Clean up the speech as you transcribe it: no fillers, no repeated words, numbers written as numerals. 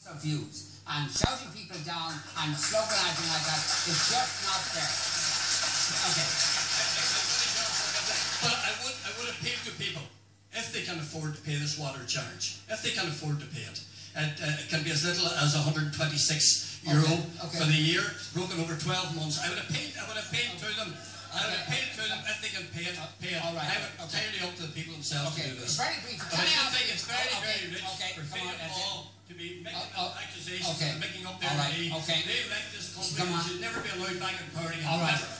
of views, and shouting people down and sloganising like that is just not fair. Okay. But I would appeal to people, if they can afford to pay this water charge, if they can afford to pay it. It can be as little as €126 for the year, broken over 12 months. I would appeal to them. If they can pay it. All right. I would entirely up to the people themselves to do this. Very brief. But I just think it's very rich for Fianna Fáil to be making accusations and making up their money. They elect this company and should never be allowed back in power again.